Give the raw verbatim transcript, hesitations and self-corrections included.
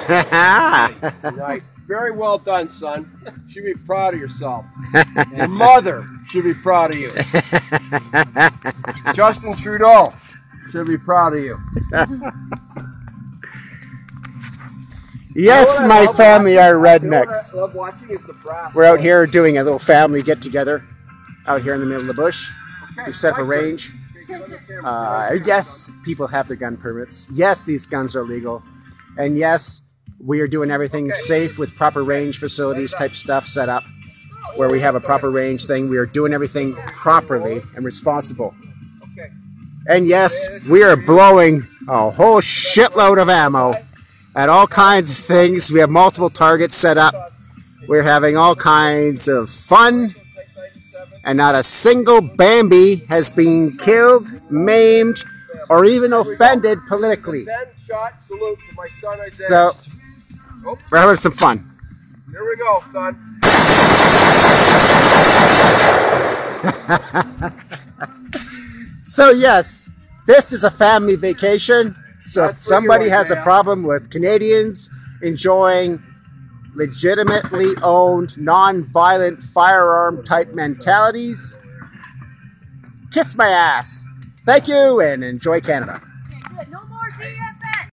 Nice. Nice. Very well done, son. You should be proud of yourself. Your mother should be proud of you. Justin Trudeau should be proud of you. Yes, You know my love family watching? are You know what rednecks. I love watching is the brass. We're out here doing a little family get-together out here in the middle of the bush. Okay, We've set up a my turn. range. Okay, get on the camera. Uh, yes, people have their gun permits. Yes, these guns are legal. And yes, we are doing everything safe with proper range facilities type stuff set up where we have a proper range thing. We are doing everything properly and responsible. Okay. And yes, we are blowing a whole shitload of ammo at all kinds of things. We have multiple targets set up. We're having all kinds of fun. And not a single Bambi has been killed, maimed, or even offended politically. ten shot salute to my son Isaiah. So, we're having some fun. Here we go, son. So yes, this is a family vacation. So if That's for you, somebody has a Isaiah. problem with Canadians enjoying legitimately owned, non-violent firearm type mentalities, kiss my ass. Thank you and enjoy Canada. Okay, good. No more B S.